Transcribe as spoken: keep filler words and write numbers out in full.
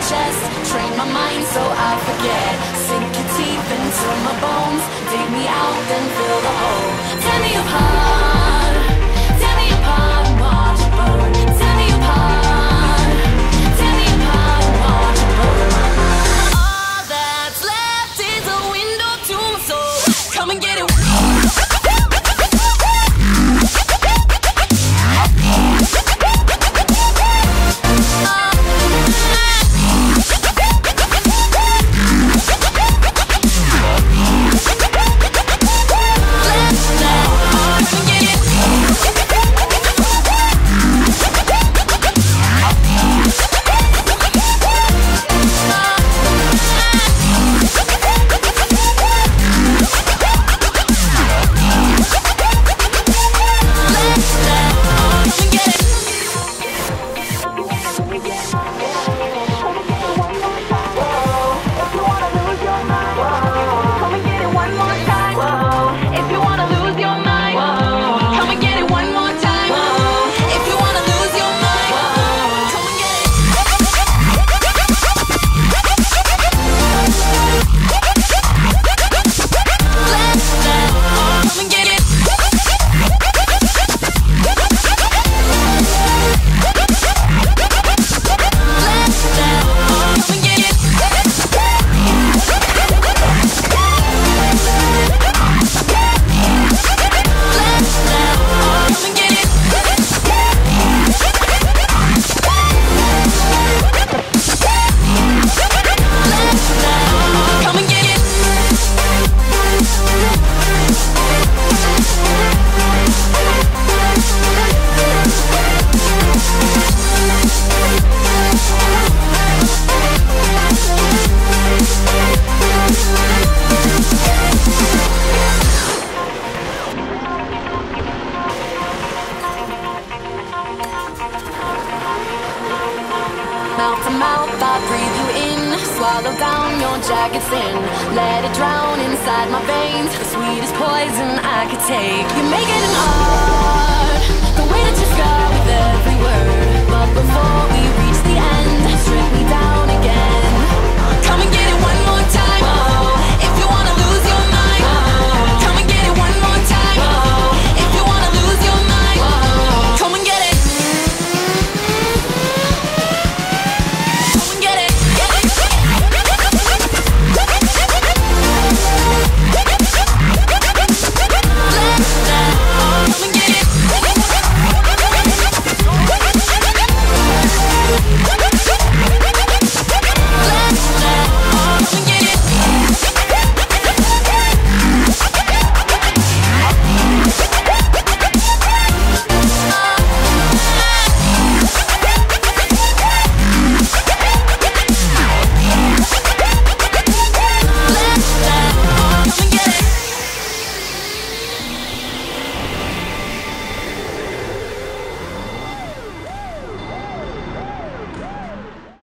chest, train my mind so I forget. Sink your teeth into my bones, dig me out, then fill the hole. Tear me apart, tear me apart and watch it burn. Tear me apart, tear me apart and watch it burn. All that's left is a window to my soul. Come and get it. Mouth to mouth, I breathe you in. Swallow down your jagged sin. Let it drown inside my veins. The sweetest poison I could take. You make it an art, the way that you scar with it.